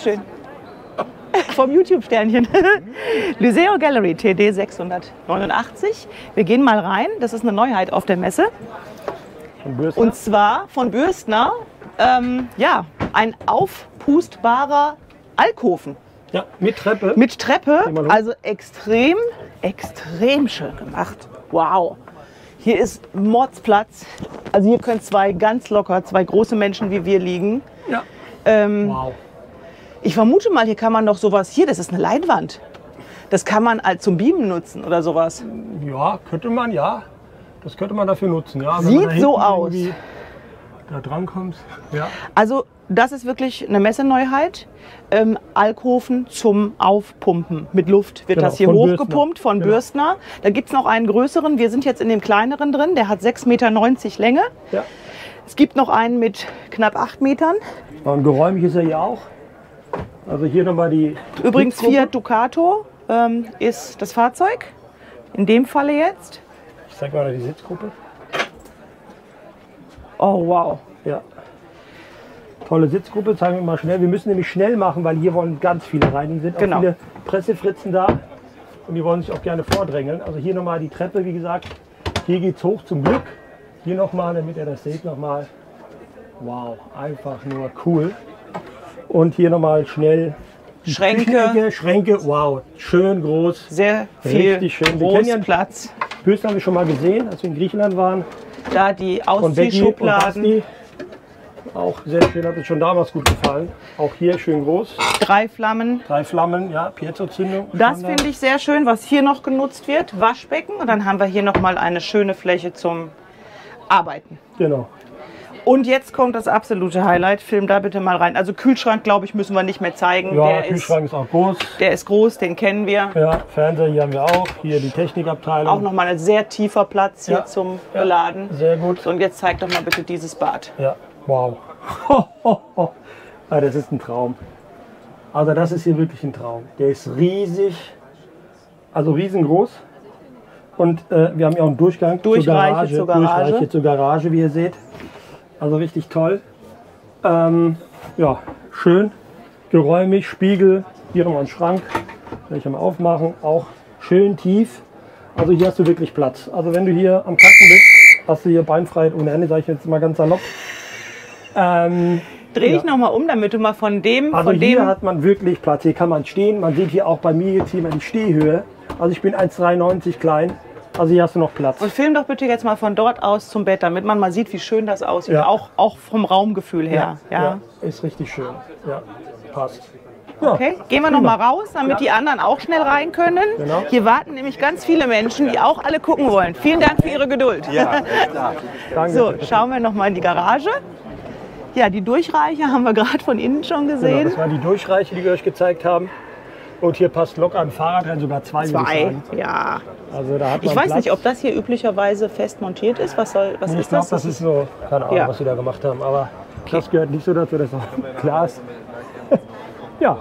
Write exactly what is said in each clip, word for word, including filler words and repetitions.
Dankeschön. Vom YouTube-Sternchen. Lyseo Gallery T D sechshundertneunundachtzig. Wir gehen mal rein. Das ist eine Neuheit auf der Messe. Von Bürstner? Und zwar von Bürstner. Ähm, ja, ein aufpustbarer Alkoven. Ja, mit Treppe. Mit Treppe. Also extrem, extrem schön gemacht. Wow. Hier ist Mordsplatz. Also hier können zwei ganz locker, zwei große Menschen wie wir liegen. Ja. Ähm, Wow. Ich vermute mal, hier kann man doch sowas, hier, das ist eine Leinwand. Das kann man als zum Beamen nutzen oder sowas. Ja, könnte man, ja. Das könnte man dafür nutzen, ja. Wenn Sieht man da so hinten aus. irgendwie Da dran kommst. Ja. Also das ist wirklich eine Messeneuheit. Ähm, Alkoven zum Aufpumpen. Mit Luft wird Genau, das hier von hochgepumpt von Genau. Bürstner. Da gibt es noch einen größeren. Wir sind jetzt in dem kleineren drin. Der hat sechs Meter neunzig Länge. Ja. Es gibt noch einen mit knapp acht Metern. Und geräumig ist er hier auch. Also hier nochmal die... Übrigens Sitzgruppe. Fiat Ducato ähm, ist das Fahrzeug. In dem Falle jetzt. Ich zeig mal die Sitzgruppe. Oh wow. Ja. Tolle Sitzgruppe, zeigen wir mal schnell. Wir müssen nämlich schnell machen, weil hier wollen ganz viele rein. Hier sind auch Genau. viele Pressefritzen da und die wollen sich auch gerne vordrängeln. Also hier nochmal die Treppe, wie gesagt. Hier geht es hoch zum Glück. Hier nochmal, damit ihr das seht, nochmal. Wow, einfach nur cool. Und hier nochmal schnell die Schränke. Küchenecke, Schränke, wow, schön groß. Sehr viel Richtig schön. Wir kennen ja Großplatz. Bürstner haben wir schon mal gesehen, als wir in Griechenland waren. Da die Von Becky und Ausziehschubladen. Basti. Auch sehr schön, hat uns schon damals gut gefallen. Auch hier schön groß. Drei Flammen. Drei Flammen, ja, Piezo-Zündung. Das finde ich sehr schön, was hier noch genutzt wird. Waschbecken. Und dann haben wir hier noch mal eine schöne Fläche zum Arbeiten. Genau. Und jetzt kommt das absolute Highlight. Film da bitte mal rein. Also Kühlschrank, glaube ich, müssen wir nicht mehr zeigen. Ja, der, Kühlschrank ist, ist auch groß. der ist groß, den kennen wir. Ja, Fernseher hier haben wir auch. Hier die Technikabteilung. Auch noch mal ein sehr tiefer Platz hier Ja. zum Ja. Beladen. Sehr gut. So, und jetzt zeig doch mal bitte dieses Bad. Ja, wow. Ah, das ist ein Traum. Also das ist hier wirklich ein Traum. Der ist riesig, also riesengroß. Und äh, wir haben hier auch einen Durchgang Durchreiche zur zur Garage. Garage. Durchreiche zur Garage, wie ihr seht. Also richtig toll. Ähm, ja, schön, geräumig, Spiegel. Hier nochmal ein Schrank. Kann ich mal aufmachen. Auch schön tief. Also hier hast du wirklich Platz. Also wenn du hier am Kacken bist, hast du hier Beinfreiheit ohne Ende, sage ich jetzt mal ganz salopp. Ähm, Dreh dich ja. noch mal um, damit du mal von dem, Also von hier dem hat man wirklich Platz. Hier kann man stehen. Man sieht hier auch bei mir jetzt hier mal die Stehhöhe. Also ich bin eins Komma dreiundneunzig klein. Also hier hast du noch Platz. Und film doch bitte jetzt mal von dort aus zum Bett, damit man mal sieht, wie schön das aussieht. Ja. Auch, auch vom Raumgefühl her. Ja. ja, ist richtig schön. Ja, passt. Ja. Okay, gehen wir noch mal raus, damit die anderen auch schnell rein können. Genau. Hier warten nämlich ganz viele Menschen, die auch alle gucken wollen. Vielen Dank für Ihre Geduld. Ja, danke. So, schauen wir noch mal in die Garage. Ja, die Durchreiche haben wir gerade von innen schon Genau, gesehen. das war die Durchreiche, die wir euch gezeigt haben. Und hier passt locker ein Fahrrad rein, sogar zwei. würde ich Zwei, sagen. ja. Also da hat man Ich weiß Platz. nicht, ob das hier üblicherweise fest montiert ist. Was, soll, was Nee, ich ist glaube, das? das ist so, keine Ahnung, Ja. was wir da gemacht haben. Aber das gehört nicht so dazu, dass auch klar ist. Ja.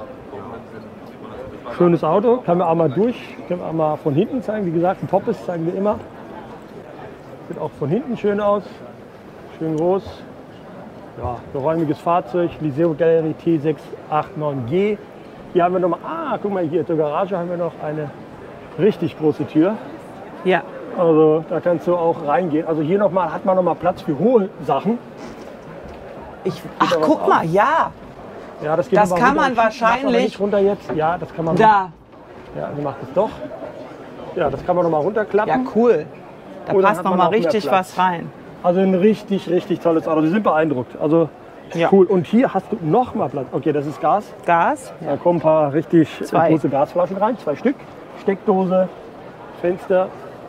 Schönes Auto, können wir auch mal durch, können wir auch mal von hinten zeigen. Wie gesagt, ein Top ist, zeigen wir immer. Sieht auch von hinten schön aus, schön groß. Ja, geräumiges Fahrzeug, Lyseo Gallery T sechs acht neun G. Hier haben wir noch mal, ah, guck mal hier, zur Garage haben wir noch eine richtig große Tür. Ja. Also da kannst du auch reingehen. Also hier noch mal, hat man noch mal Platz für hohe Sachen. Ich, ach, aber guck auch. mal, ja. Ja, das geht Das noch mal kann runter. man Ich mach's aber wahrscheinlich- nicht runter jetzt. Ja, das kann man. Da. Ja, sie macht es doch. Ja, das kann man noch mal runterklappen. Ja, cool. Da Und dann passt hat noch man mal auch mehr richtig Platz. was rein. Also ein richtig, richtig tolles Auto. Sie sind beeindruckt. Also Ja. cool. Und hier hast du noch mal Platz. Okay, das ist Gas. Gas. Da kommen ein paar richtig Zwei. große Gasflaschen rein. Zwei Stück. Steckdose, Fenster,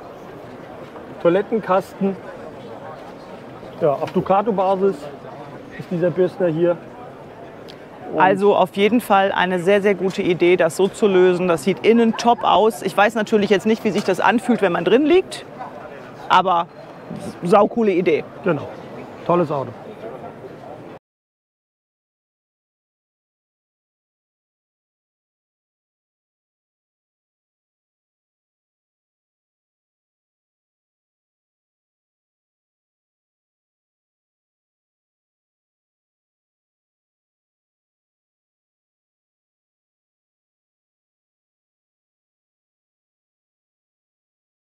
Toilettenkasten. Ja, auf Ducato-Basis ist dieser Bürstner hier. Also auf jeden Fall eine sehr, sehr gute Idee, das so zu lösen. Das sieht innen top aus. Ich weiß natürlich jetzt nicht, wie sich das anfühlt, wenn man drin liegt. Aber saucoole Idee. Genau. Tolles Auto.